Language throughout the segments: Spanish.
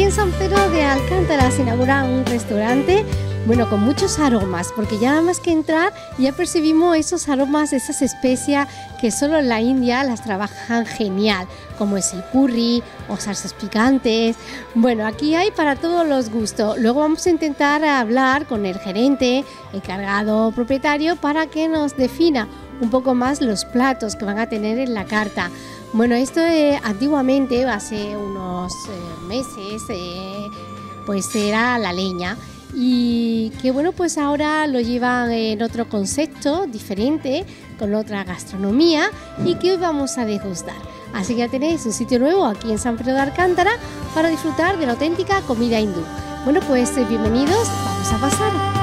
en San Pedro de Alcántara se inaugura un restaurante, bueno, con muchos aromas, porque ya nada más que entrar ya percibimos esos aromas, esas especias que solo en la India las trabajan genial, como es el curry o salsas picantes. Bueno, aquí hay para todos los gustos. Luego vamos a intentar hablar con el gerente, encargado propietario, para que nos defina un poco más los platos que van a tener en la carta. Bueno, esto antiguamente, hace unos meses, pues era la leña. Y que bueno, pues ahora lo llevan en otro concepto diferente, con otra gastronomía, y que hoy vamos a degustar. Así que ya tenéis un sitio nuevo aquí en San Pedro de Alcántara para disfrutar de la auténtica comida hindú. Bueno, pues bienvenidos, vamos a pasar.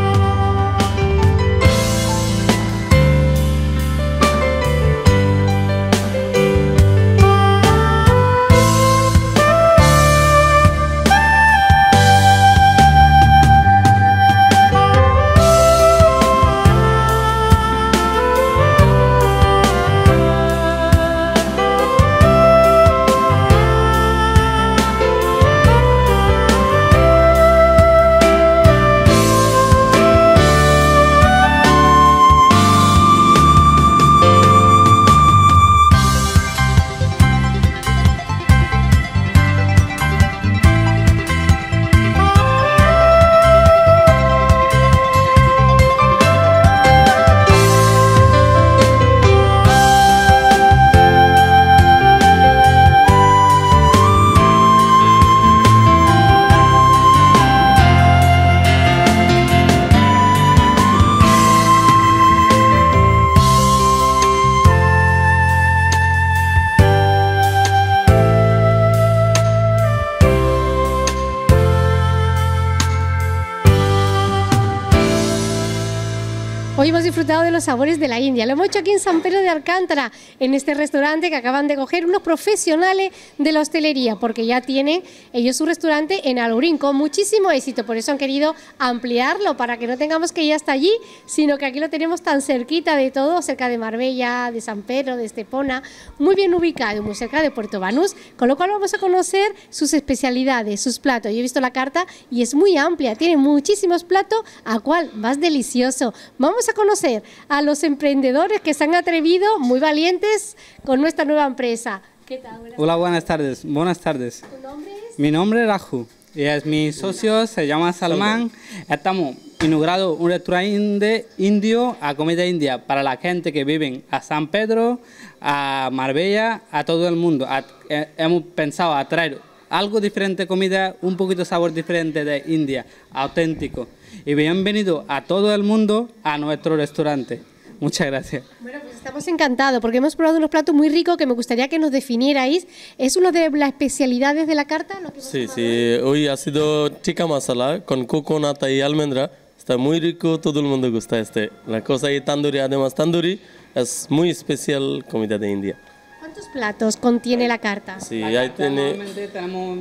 Hoy hemos disfrutado de los sabores de la India. Lo hemos hecho aquí en San Pedro de Alcántara, en este restaurante que acaban de coger unos profesionales de la hostelería, porque ya tienen ellos su restaurante en Alurín con muchísimo éxito. Por eso han querido ampliarlo, para que no tengamos que ir hasta allí, sino que aquí lo tenemos tan cerquita de todo, cerca de Marbella, de San Pedro, de Estepona, muy bien ubicado, muy cerca de Puerto Banús, con lo cual vamos a conocer sus especialidades, sus platos. Yo he visto la carta y es muy amplia, tiene muchísimos platos, a cuál más delicioso. Vamos a conocer a los emprendedores que se han atrevido, muy valientes, con nuestra nueva empresa. ¿Qué tal? Hola, buenas tardes. Buenas tardes. ¿Tu nombre es? Mi nombre es Raju y es mi socio, se llama Salman. Estamos inaugurando un restaurante indio a comida india para la gente que vive a San Pedro, a Marbella, a todo el mundo. Hemos pensado a traer algo diferente, comida, un poquito sabor diferente de India, auténtico. Y bienvenido a todo el mundo a nuestro restaurante. Muchas gracias. Bueno, pues estamos encantados porque hemos probado unos platos muy ricos que me gustaría que nos definierais. ¿Es una de las especialidades de la carta? Sí, hoy ha sido tikka masala con coconut y almendra. Está muy rico, todo el mundo gusta La cosa de tandoori, además tandoori es muy especial comida de India. ¿Cuántos platos contiene la carta? Sí, ahí normalmente tenemos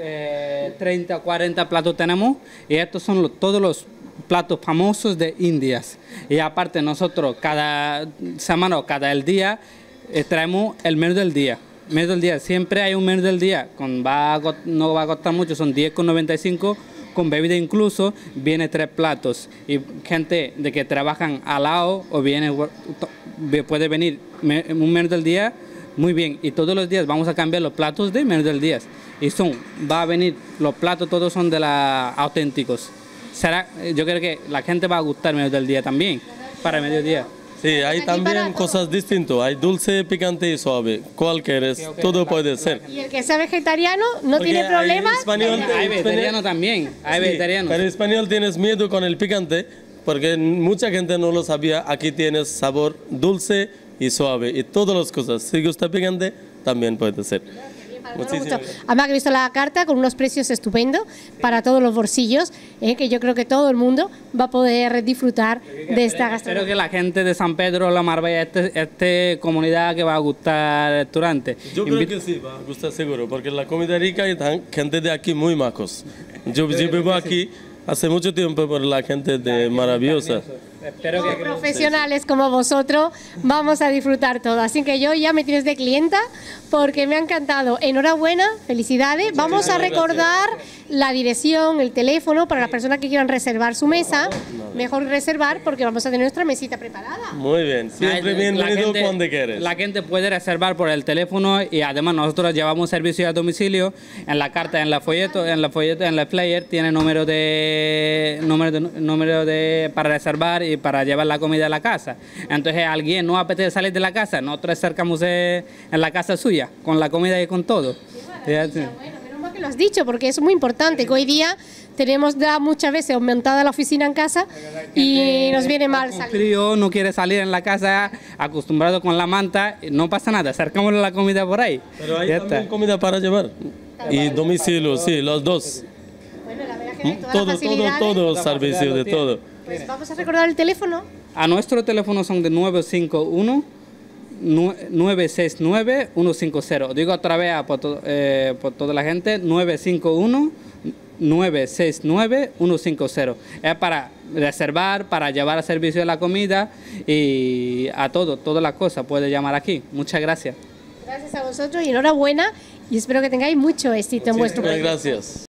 30 o 40 platos tenemos, y estos son todos los platos famosos de Indias. Y aparte nosotros cada semana o cada día traemos el menú del día. Menú del día, siempre hay un menú del día, no va a costar mucho, son 10,95, con bebida incluso, viene 3 platos. Y gente de que trabajan al lado o puede venir un menú del día. Muy bien, y todos los días vamos a cambiar los platos de menú del día. Y va a venir, los platos todos son de auténticos. Yo creo que la gente va a gustar el menú del día también, para mediodía. Sí, hay también cosas distintas, hay dulce, picante y suave. ¿Cuál quieres? Todo puede ser. Y el que sea vegetariano no tiene problema. Hay vegetariano también, hay vegetariano. Pero en español tienes miedo con el picante, porque mucha gente no lo sabía. Aquí tienes sabor dulce y suave, y todas las cosas. Si gusta picante, también puede ser. Muchísimas. Además, que he visto la carta con unos precios estupendos para todos los bolsillos, que yo creo que todo el mundo va a poder disfrutar de esta gastronomía. Espero que la gente de San Pedro, la Marbella, esta comunidad que va a gustar el restaurante. Yo creo que sí, va a gustar seguro, porque la comida rica y gente de aquí muy macos. Yo vivo aquí hace mucho tiempo por la gente de maravillosa. Espero Como que profesionales como vosotros vamos a disfrutar todo. Así que yo ya me tienes de clienta porque me ha encantado. Enhorabuena, felicidades. Vamos a recordar la dirección, el teléfono para las personas que quieran reservar su mesa. Mejor reservar porque vamos a tener nuestra mesita preparada. Muy bien, siempre bienvenido cuando quieres. La gente puede reservar por el teléfono y además nosotros llevamos servicio a domicilio. En la carta, en el folleto, en el flyer tiene número de para reservar y para llevar la comida a la casa. Entonces alguien no apetece salir de la casa, nosotros acercamos en la casa suya con la comida y con todo. Bueno, menos mal que lo has dicho porque es muy importante que hoy día tenemos ya muchas veces montada la oficina en casa y nos viene mal Con salir. frío, no quiere salir en la casa, acostumbrado con la manta, no pasa nada, acercamos la comida por ahí. Pero hay Ya también está. comida para llevar. Y domicilio, sí, los dos. Bueno, la verdad que hay todas las facilidades. Todo servicio de todo. Pues vamos a recordar el teléfono. A nuestro teléfono son de 951-969-150. Digo otra vez por toda la gente, 951-969-150. Es para reservar, para llevar a servicio de la comida y a todas las cosas. Puede llamar aquí. Muchas gracias. Gracias a vosotros y enhorabuena y espero que tengáis mucho éxito en vuestro Muchas proyecto. gracias.